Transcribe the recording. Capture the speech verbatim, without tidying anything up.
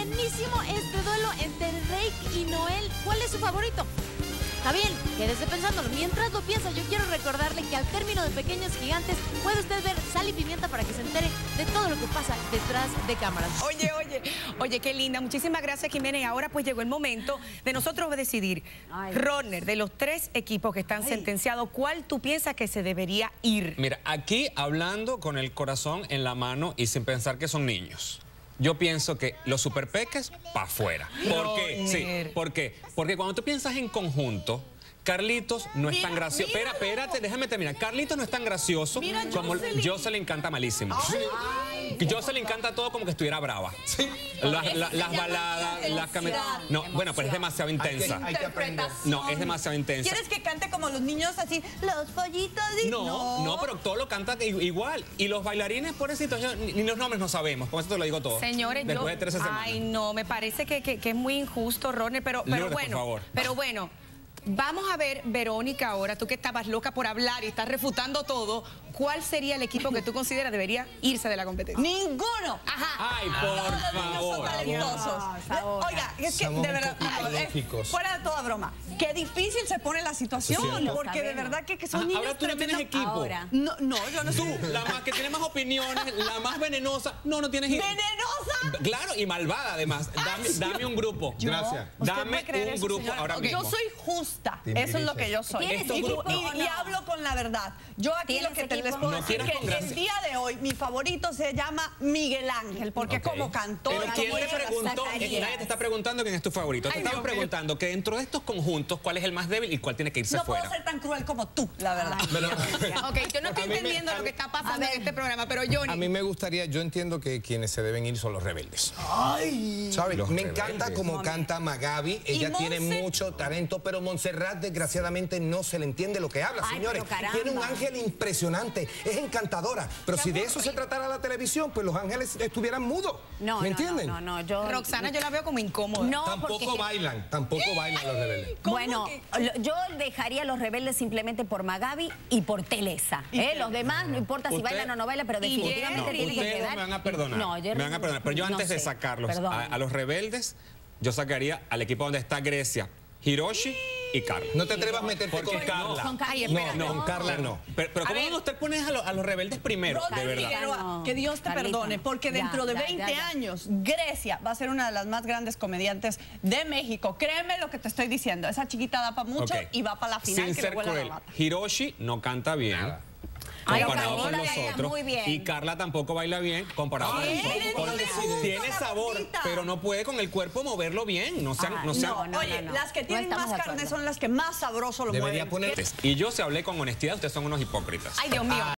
buenísimo este duelo entre Rake y Noel. ¿Cuál es su favorito? Está bien, quédese pensándolo. Mientras lo piensa, yo quiero recordarle que al término de Pequeños Gigantes puede usted ver Sal y Pimienta para que se entere de todo lo que pasa detrás de cámaras. Oye, oye, oye, qué linda. Muchísimas gracias, Jimena. Y ahora pues llegó el momento de nosotros decidir. Rodner, de los tres equipos que están Ay. sentenciados, ¿cuál tú piensas que se debería ir? Mira, aquí hablando con el corazón en la mano y sin pensar que son niños. Yo pienso que los superpeques, para afuera. ¿Por qué? Sí, ¿por qué? Porque cuando tú piensas en conjunto, Carlitos no es tan gracioso. Espera, espérate, déjame terminar. Carlitos no es tan gracioso mira, como Jocelyn canta malísimo. Ay, Jocelyn canta todo como que estuviera brava. Sí. La, la, las baladas, las camisetas. No, bueno, pero es demasiado intensa. Hay que, hay que no, es demasiado intensa. ¿Quieres que cante como los niños así, los pollitos? Y... No, no, no, pero todo lo canta igual. Y los bailarines, pobrecitos, ni, ni los nombres no sabemos. Con eso te lo digo todo. Señores, después yo, de trece semanas. Ay, no, me parece que, que, que es muy injusto, Rodner, pero, pero Lourdes, bueno. por favor. Pero bueno. Vamos a ver, Verónica, ahora, tú que estabas loca por hablar y estás refutando todo, ¿cuál sería el equipo que tú consideras debería irse de la competencia? ¡Ninguno! Ajá. Ay, por Todos los favor. niños son talentosos. No, Oiga, es que Somos de verdad, es, fuera de toda broma, qué difícil se pone la situación, porque de verdad que, que son ah, niños ahora tú no tienes equipo. Ahora. No, no, yo no Tú, sé. la más que tiene más opiniones, la más venenosa, no, no tienes equipo. ¿Venenosa? Claro, y malvada además. Dame, dame un grupo. Yo, Gracias. Dame un eso, grupo señor? ahora Okay. mismo. Yo soy justa, eso es lo que yo soy. ¿Tienes Y, equipo y, o y no? hablo con la verdad. Yo aquí lo que te les puedo no decir quieras que con gracia. el día de hoy mi favorito se llama Miguel Ángel, porque Okay. como cantor... Pero ¿quién como te hizo las preguntó? Zacarías. Nadie te está preguntando quién es tu favorito. Te Ay, estamos Dios mío. preguntando que dentro de estos conjuntos, ¿cuál es el más débil y cuál tiene que irse No fuera? puedo ser tan cruel como tú, la verdad. Pero, Ok, yo no estoy A mí me- entendiendo a lo mí- que está pasando en este programa, pero Johnny... a mí me gustaría, yo entiendo que quienes se deben ir son los rebeldes. Ay. ¿Sabes? Los Me rebeldes. encanta como canta Magabi. Ella tiene Monse? mucho talento, pero Montserrat desgraciadamente no se le entiende lo que habla, Ay, señores. pero caramba. Tiene un ángel impresionante, es encantadora. Pero si de eso se tratara la televisión, pues los ángeles estuvieran mudos. No, ¿Me no, entienden? No, no, no, yo... Roxana, yo la veo como incómoda. No, Tampoco porque... bailan, tampoco bailan los rebeldes. ¿Cómo Bueno, que? lo- yo dejaría a los rebeldes simplemente por Magabi y por Telesa. ¿eh? Los demás, no importa si Usted- bailan o no bailan, pero y definitivamente No, tienen que ustedes quedar... me van a perdonar. No, yo me van a perdonar. Pero yo no antes de sé. sacarlos Perdón. a, a los rebeldes, yo sacaría al equipo donde está Grecia, Hiroshi y Carla. No te atrevas a meterte Porque con Carla. Con Carla. Ay, No, espérate. no, con Carla no. Pero, pero A ¿cómo ver. usted pone a, lo- a los rebeldes primero? Rodner De verdad. Figueroa, No, que Dios te Carlita, perdone, porque ya, dentro de ya, veinte ya, ya. años, Grecia va a ser una de las más grandes comediantes de México. Créeme lo que te estoy diciendo. Esa chiquita da para mucho Ok. y va para la final. Sin que ser le vuela la cruel, lata. Hiroshi no canta bien. Ay, Comparado con Carlita los baila otros. muy bien. Y Carla tampoco baila bien comparado con Ay, los otros. él Con- no le gusta Tiene la sabor, gordita. pero no puede con el cuerpo moverlo bien. No sean, Ah, no sean- no, no. Oye, las que tienen estamos más de carne acuerdo. son las que más sabroso lo Debería mueven. poner... Y yo, si hablé con honestidad, ustedes son unos hipócritas. Ay, Dios mío.